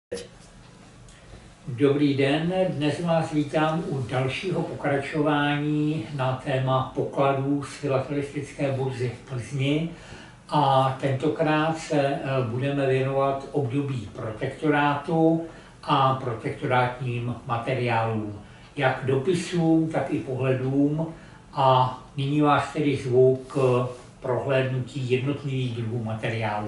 Dobrý den, dnes vás vítám u dalšího pokračování na téma pokladů z filatelistické burzy v Plzni a tentokrát se budeme věnovat období protektorátu a protektorátním materiálům, jak dopisům, tak i pohledům, a nyní vás tedy zvu k prohlédnutí jednotlivých druhů materiálů.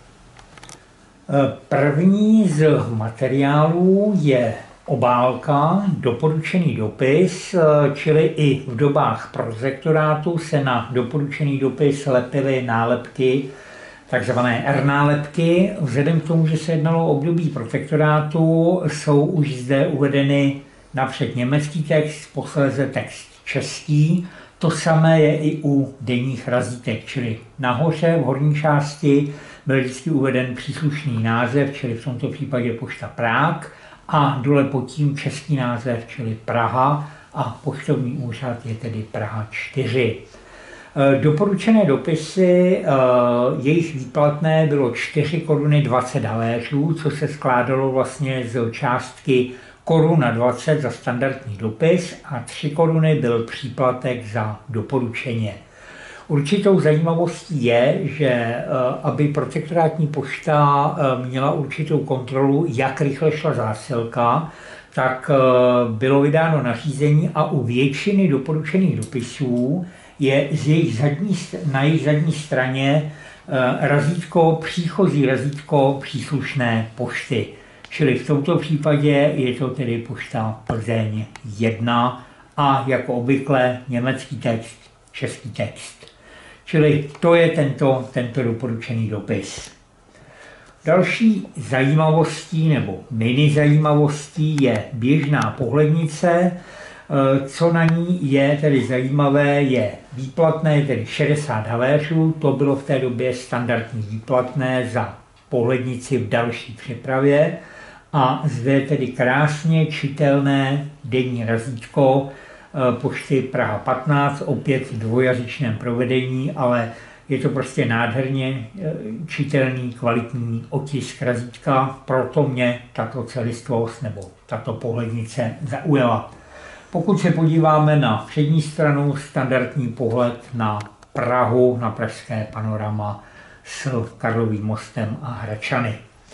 První z materiálů je obálka, doporučený dopis, čili i v dobách protektorátu se na doporučený dopis lepily nálepky, takzvané R-nálepky. Vzhledem k tomu, že se jednalo o období protektorátu, jsou už zde uvedeny napřed německý text, posléze text český. To samé je i u denních razítek, čili nahoře v horní části byl vždycky uveden příslušný název, čili v tomto případě pošta Prák, a dole pod tím český název, čili Praha, a poštovní úřad je tedy Praha 4. Doporučené dopisy, jejich výplatné bylo 4 koruny 20 haléřů, co se skládalo vlastně z částky koruna 20 za standardní dopis a 3 koruny byl příplatek za doporučeně. Určitou zajímavostí je, že aby protektorátní pošta měla určitou kontrolu, jak rychle šla zásilka, tak bylo vydáno nařízení a u většiny doporučených dopisů je na jejich zadní straně razítko, příchozí razítko příslušné pošty. Čili v tomto případě je to tedy pošta Plzeň 1 a jako obvykle německý text, český text. Čili to je tento doporučený dopis. Další zajímavostí nebo mini zajímavostí je běžná pohlednice. Co na ní je tedy zajímavé, je výplatné, tedy 60 haléřů. To bylo v té době standardní výplatné za pohlednici v další přepravě. A zde je tedy krásně čitelné denní razítko pošty Praha 15, opět v dvojazyčném provedení, ale je to prostě nádherně čitelný, kvalitní otisk razítka, proto mě tato celistvost nebo tato pohlednice zaujala. Pokud se podíváme na přední stranu, standardní pohled na Prahu, na pražské panorama s Karlovým mostem a Hradčany.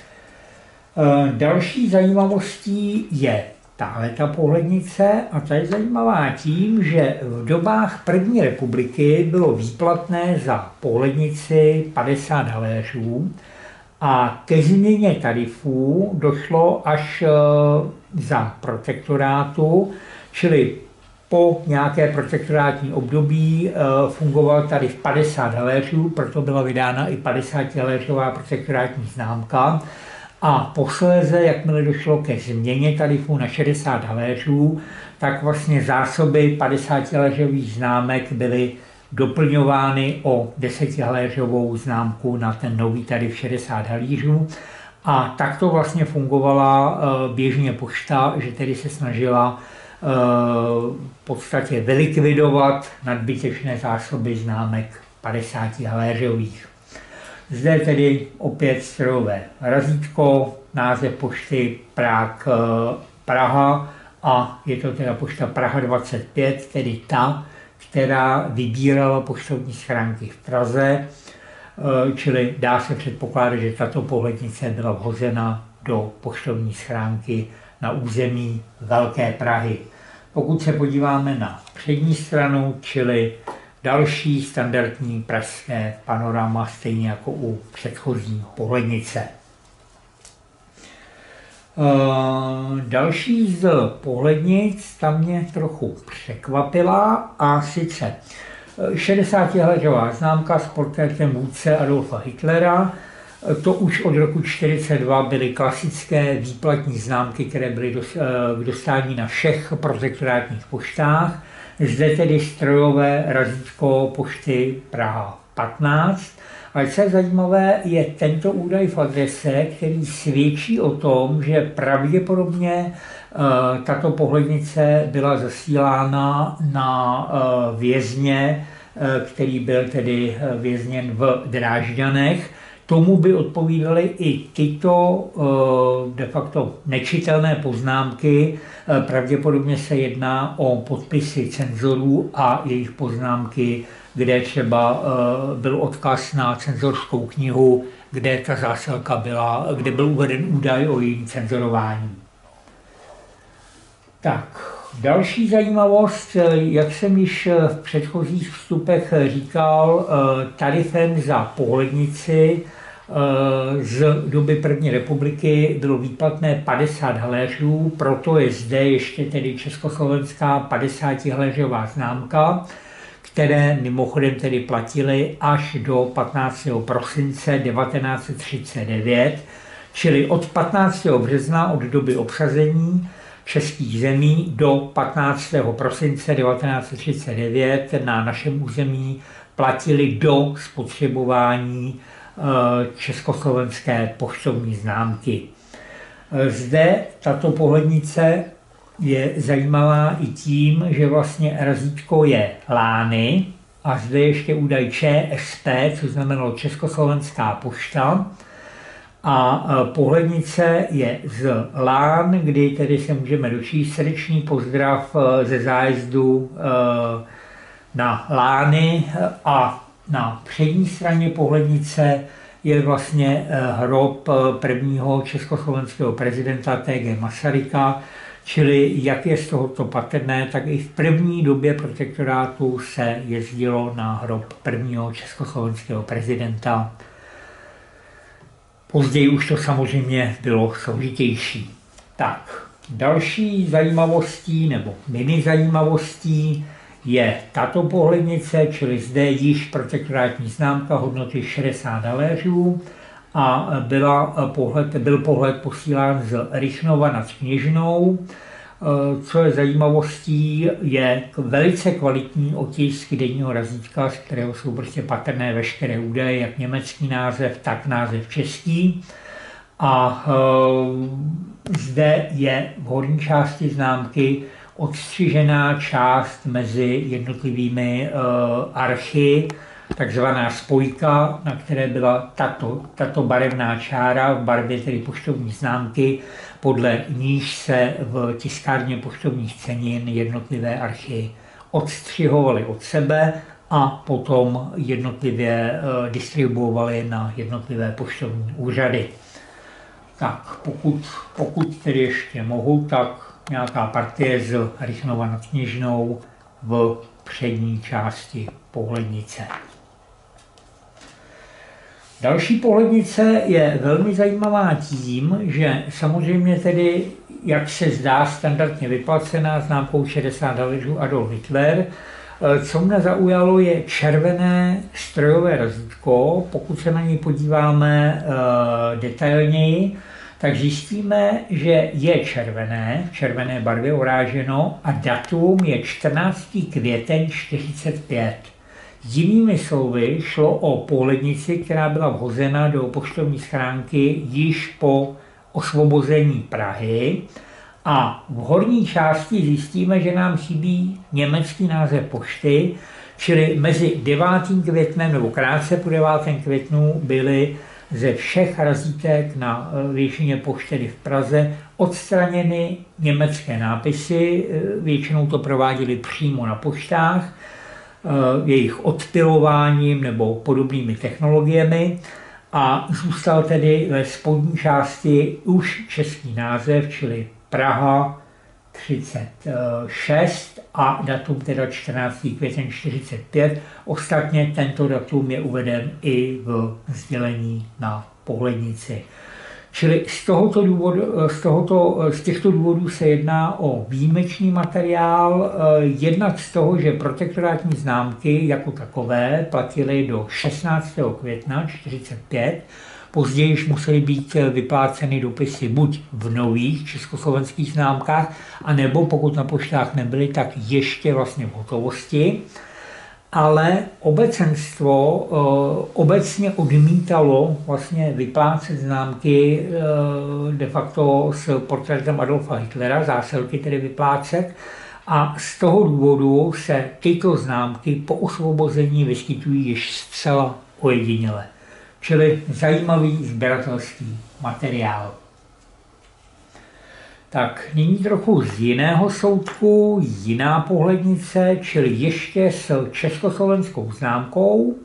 Další zajímavostí je tahleta pohlednice, a ta je zajímavá tím, že v dobách první republiky bylo výplatné za pohlednici 50 haléřů a ke změně tarifů došlo až za protektorátu, čili po nějaké protektorátní období fungoval tarif 50 haléřů, proto byla vydána i 50 haléřová protektorátní známka. A posléze, jakmile došlo ke změně tarifu na 60 haléřů, tak vlastně zásoby 50 haléřových známek byly doplňovány o 10 haléřovou známku na ten nový tarif 60 haléřů. A takto vlastně fungovala běžně pošta, že tedy se snažila v podstatě vylikvidovat nadbytečné zásoby známek 50 haléřových. Zde tedy opět strojové razítko, název pošty Prák Praha a je to teda pošta Praha 25, tedy ta, která vybírala poštovní schránky v Praze, čili dá se předpokládat, že tato pohlednice byla vhozena do poštovní schránky na území Velké Prahy. Pokud se podíváme na přední stranu, čili další standardní pražské panorama, stejně jako u předchozí pohlednice. Další z pohlednic tam mě trochu překvapila, a sice 60 haléřová známka s portrétem vůdce Adolfa Hitlera. To už od roku 1942 byly klasické výplatní známky, které byly k dostání na všech protektorátních poštách. Zde tedy strojové razítko pošty Praha 15. Ale co je zajímavé, je tento údaj v adrese, který svědčí o tom, že pravděpodobně tato pohlednice byla zasílána na vězně, který byl tedy vězněn v Drážďanech, Tomu by odpovídaly i tyto de facto nečitelné poznámky. Pravděpodobně se jedná o podpisy cenzorů a jejich poznámky, kde třeba byl odkaz na cenzorskou knihu, kde ta zásilka byla, kde byl uveden údaj o jejím cenzorování. Tak, další zajímavost, jak jsem již v předchozích vstupech říkal, tarifem za pohlednici z doby první republiky bylo výplatné 50 haléřů, proto je zde ještě tedy československá 50 haléřová známka, které mimochodem tedy platily až do 15. prosince 1939, čili od 15. března od doby obsazení českých zemí do 15. prosince 1939 na našem území platily do spotřebování československé poštovní známky. Zde tato pohlednice je zajímavá i tím, že vlastně razítko je lány a zde ještě údaj ČSP, což znamenalo Československá pošta. A pohlednice je z Lán, kdy tedy se můžeme dočíst srdečný pozdrav ze zájezdu na Lány a na přední straně pohlednice je vlastně hrob prvního československého prezidenta T.G. Masaryka, čili jak je z tohoto patrné, tak i v první době protektorátu se jezdilo na hrob prvního československého prezidenta. Později už to samozřejmě bylo složitější. Tak, další zajímavostí nebo mini zajímavostí je tato pohlednice, čili zde již protektorátní známka hodnoty 60 haléřů a byl pohled posílán z Rychnova nad Kněžnou. Co je zajímavostí, je velice kvalitní otisk denního razítka, z kterého jsou prostě patrné veškeré údaje, jak německý název, tak název český. A zde je v horní části známky odstřižená část mezi jednotlivými archy, takzvaná spojka, na které byla tato barevná čára v barvě tedy poštovní známky, podle níž se v tiskárně poštovních cenin jednotlivé archy odstřihovaly od sebe a potom jednotlivě distribuovaly na jednotlivé poštovní úřady. Tak pokud tedy ještě mohu, tak nějaká partie z Rychnova nad Kněžnou v přední části pohlednice. Další pohlednice je velmi zajímavá tím, že samozřejmě tedy, jak se zdá, standardně vyplacená známkou 60 haléřů Adolf Hitler. Co mě zaujalo, je červené strojové razítko. Pokud se na něj podíváme detailněji, tak zjistíme, že je červené, v červené barvě uráženo a datum je 14. květen 45. Jinými slovy šlo o pohlednici, která byla vhozena do poštovní schránky již po osvobození Prahy a v horní části zjistíme, že nám chybí německý název pošty, čili mezi 9. květnem nebo krátce po 9. květnu byly ze všech razítek na většině pošty v Praze odstraněny německé nápisy, většinou to prováděli přímo na poštách, jejich odpilováním nebo podobnými technologiemi a zůstal tedy ve spodní části už český název, čili Praha 36 a datum teda 14. květen 45. Ostatně tento datum je uveden i v sdělení na pohlednici. Čili z těchto důvodů se jedná o výjimečný materiál, jednak z toho, že protektorátní známky jako takové platily do 16. května 1945, později již musely být vypláceny dopisy buď v nových československých známkách, anebo pokud na poštách nebyly, tak ještě vlastně v hotovosti. Ale obecenstvo obecně odmítalo vlastně vyplácet známky de facto s portrétem Adolfa Hitlera, zásilky tedy vyplácet. A z toho důvodu se tyto známky po osvobození vyskytují již zcela ojediněle. čili zajímavý sběratelský materiál. Tak nyní trochu z jiného soudku, jiná pohlednice, čili ještě s československou známkou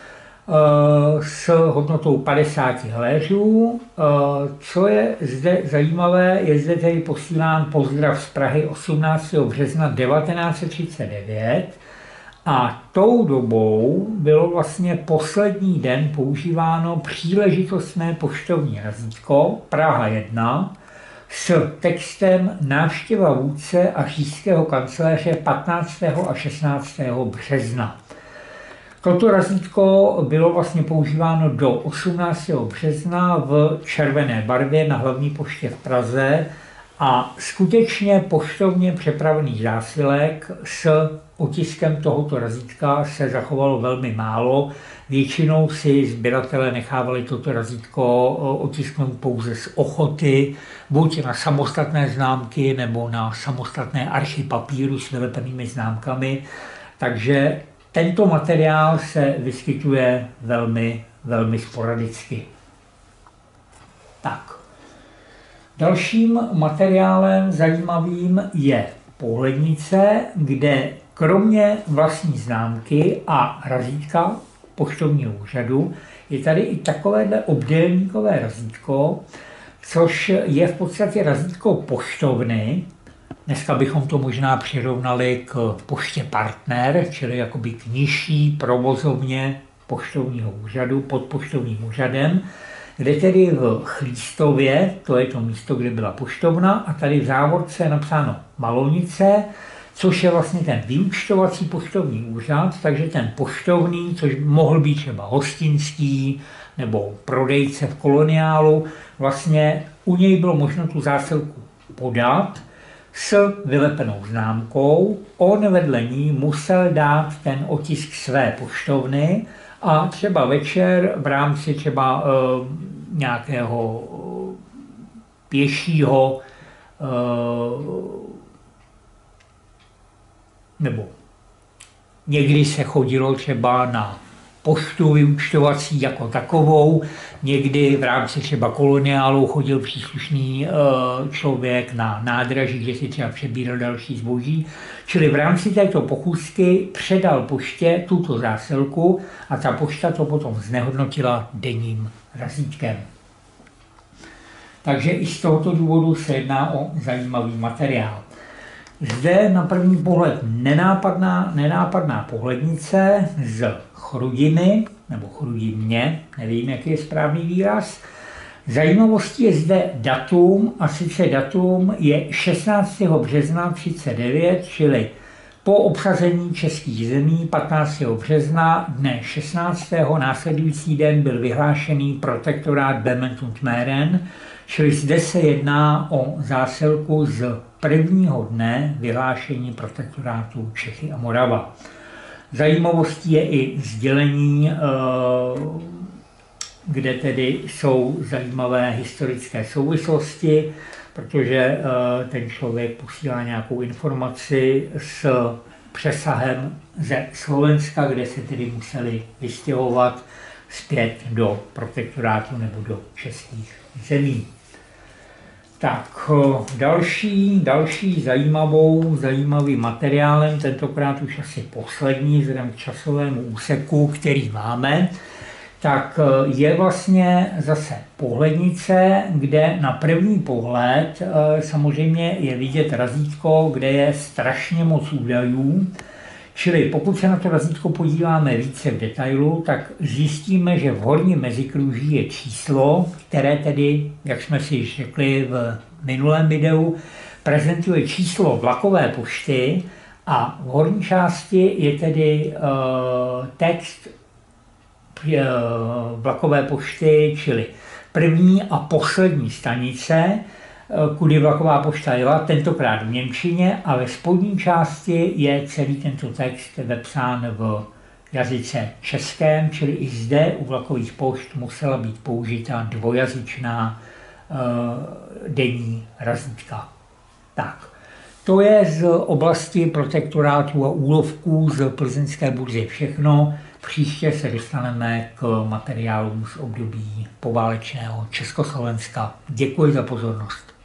s hodnotou 50 haléřů. Co je zde zajímavé, je zde tedy posílán pozdrav z Prahy 18. března 1939 a tou dobou bylo vlastně poslední den používáno příležitostné poštovní razítko Praha 1 s textem Návštěva vůdce a říšského kancléře 15. a 16. března. Toto razítko bylo vlastně používáno do 18. března v červené barvě na hlavní poště v Praze a skutečně poštovně přepravený zásilek s otiskem tohoto razítka se zachovalo velmi málo. Většinou si sběratelé nechávali toto razítko otisknout pouze z ochoty, buď na samostatné známky nebo na samostatné archy papíru s vylepenými známkami. Takže tento materiál se vyskytuje velmi sporadicky. Tak. Dalším materiálem zajímavým je pohlednice, kde kromě vlastní známky a razítka poštovního úřadu je tady i takovéhle obdélníkové razítko, což je v podstatě razítko poštovny. Dneska bychom to možná přirovnali k poště Partner, čili jakoby k nižší provozovně poštovního úřadu pod poštovním úřadem, kde tedy v Chlístově, to je to místo, kde byla poštovna, a tady v závorce je napsáno Malonice, což je vlastně ten vyúčtovací poštovní úřad, takže ten poštovný, což mohl být třeba hostinský nebo prodejce v koloniálu, vlastně u něj bylo možno tu zásilku podat s vylepenou známkou. On vedle ní musel dát ten otisk své poštovny a třeba večer v rámci třeba nějakého pěšího nebo někdy se chodilo třeba na poštu vyúčtovací jako takovou, někdy v rámci třeba koloniálu chodil příslušný člověk na nádraží, kde si třeba přebíral další zboží. Čili v rámci této pochůzky předal poště tuto zásilku a ta pošta to potom znehodnotila denním razítkem. Takže i z tohoto důvodu se jedná o zajímavý materiál. Zde na první pohled nenápadná pohlednice z Chrudimi, nebo Chrudimě, nevím, jaký je správný výraz. Zajímavostí je zde datum, a sice datum je 16. března 1939, čili po obsazení českých zemí 15. března dne 16. následující den byl vyhlášený protektorát Böhmen und Mähren, čili zde se jedná o zásilku z prvního dne vyhlášení protektorátu Čechy a Morava. Zajímavostí je i sdělení, kde tedy jsou zajímavé historické souvislosti, protože ten člověk posílá nějakou informaci s přesahem ze Slovenska, kde se tedy museli vystěhovat zpět do protektorátu nebo do českých zemí. Tak další zajímavým materiálem, tentokrát už asi poslední vzhledem k časovému úseku, který máme, tak je vlastně zase pohlednice, kde na první pohled samozřejmě je vidět razítko, kde je strašně moc údajů. Čili pokud se na to razítko podíváme více v detailu, tak zjistíme, že v horním mezikrůží je číslo, které tedy, jak jsme si již řekli v minulém videu, prezentuje číslo vlakové pošty a v horní části je tedy text vlakové pošty, čili první a poslední stanice, kudy vlaková pošta jela, tentokrát v němčině, a ve spodní části je celý tento text vepsán v jazyce českém, čili i zde u vlakových pošt musela být použita dvojazyčná denní razítka. Tak, to je z oblasti protektorátu a úlovků z plzeňské burzy všechno. Příště se dostaneme k materiálům z období poválečného Československa. Děkuji za pozornost.